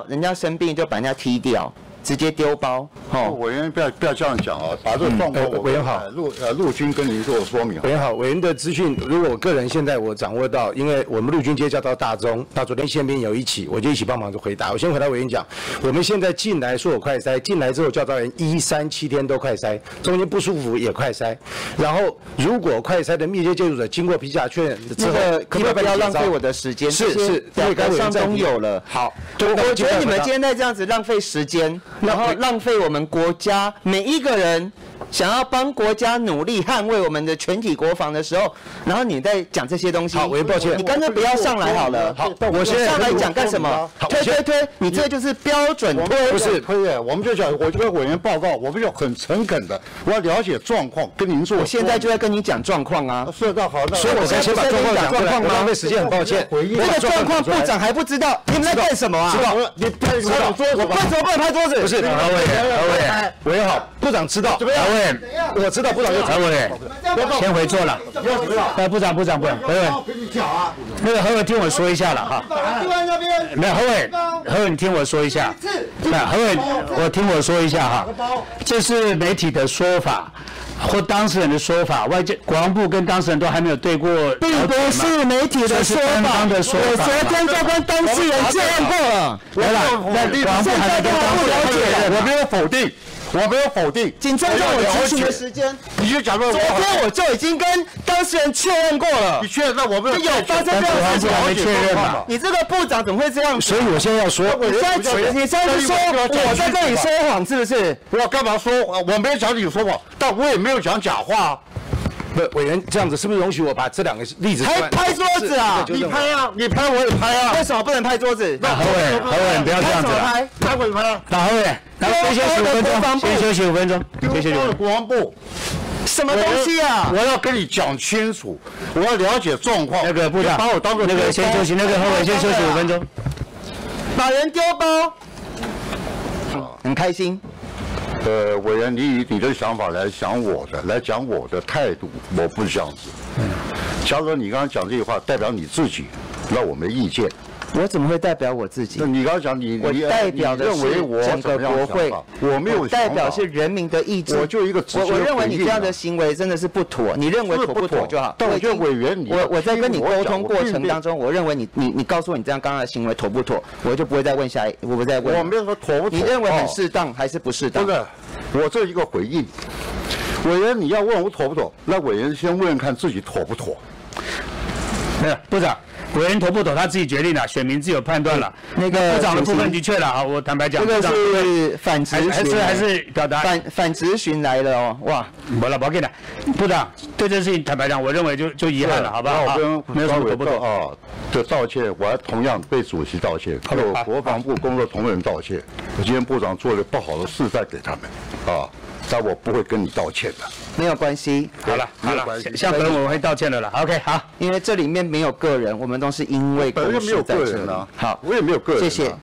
人家生病就把人家踢掉。 直接丢包， 委员不要这样讲啊，把这个状况委员好， 陆军跟您做说明。 委员好，委员的资讯，如果我个人现在我掌握到，因为我们陆军接驾到大中，到昨天宪兵有一起，我就一起帮忙就回答。我先回答委员讲，我们现在进来说有快筛，进来之后教导员1、3、7天都快筛，中间不舒服也快筛，然后如果快筛的密切接触者经过PCR确认之后， 可不要浪费我的时间？ 是， 对，刚上都有了。好，我觉得你们现在这样子浪费时间。 然后浪费我们国家每一个人想要帮国家努力捍卫我们的全体国防的时候，然后你在讲这些东西。 好，委员抱歉， 你干脆不要上来好了。 好，我现在上来讲干什么？推，你这就是标准推。 不是推耶，我们就讲，我就跟委员报告，我们就很诚恳的，我要了解状况，跟您做。 我现在就在跟你讲状况啊。 是的，好， 所以我先把状况讲出来。浪费时间，很抱歉。 这个状况部长还不知道，你们在干什么啊？ 知道，你拍桌子，我为什么不能拍桌子？不是，委员好，部长知道。 委员， 我知道，部长就委员，先回座了。部长，委员，那个何委听我说一下了哈。没有，何委你听我说一下。何委，我听我说一下哈。这是媒体的说法。 或当事人的说法，国防部跟当事人都还没有对过， 并不是媒体的说法。我昨天就跟当事人确认过了。 来了，那国防部还在跟当事人确认， 我没有否定。 我没有否定， 请尊重我提出的时间。 你就讲说， 昨天我就已经跟当事人确认过了。 你确认？那我们有发生这样的事情， 还没确认嘛？ 你这个部长怎么会这样？ 所以我现在要说， 你现在是说我在这里说谎是不是？ 我要干嘛说？我没有讲你说谎，但我也没有讲假话。 不，委员这样子是不是容许我把这2个例子？ 还拍桌子啊！ 你拍啊，你拍我也拍啊。 为什么不能拍桌子？ 那何委，不要这样子了。 拍我也拍啊。 那何委，先休息5分钟，先休息5分钟，先休息。 国防部。 什么东西啊？ 我要跟你讲清楚，我要了解状况。 那个部长， 把我当做那个先休息，那个何委先休息5分钟。 把人丢包，很开心。 委员，你以你的想法来想我的，来讲我的态度，我不是这样子。假如你刚刚讲这句话代表你自己，那我没意见。 我怎么会代表我自己？ 那你刚刚讲我代表的是整个国会， 我没有代表是人民的意志。 我就一个我认为你这样的行为真的是不妥，你认为妥不妥就好。 但我觉得委员， 我在跟你沟通过程当中，我认为你告诉我你这样刚刚的行为妥不妥，我就不会再问我不再问。 我没有说妥不妥。 你认为很适当还是不适当？ 不是，我这一个回应。委员，你要问我妥不妥，那委员先问问看自己妥不妥。 没有，部长。 委员妥不妥，他自己决定了，选民自有判断了。那个部长的部分的确了啊，我坦白讲， 这个是反质询， 还是表达反质询来了哦，哇， 没了，不要紧了。部长对这事情坦白讲，我认为就遗憾了，好不好？没有什么妥不妥啊的道歉，我还同样对主席道歉，还有国防部工作同仁道歉。我今天部长做了不好的示范给他们啊。 但我不会跟你道歉的， 没有关系。 好了，下回我会道歉的了。OK， 好， 因为这里面没有个人，我们都是因为本来就没有个人啊。 好， 我也没有个人。 谢谢。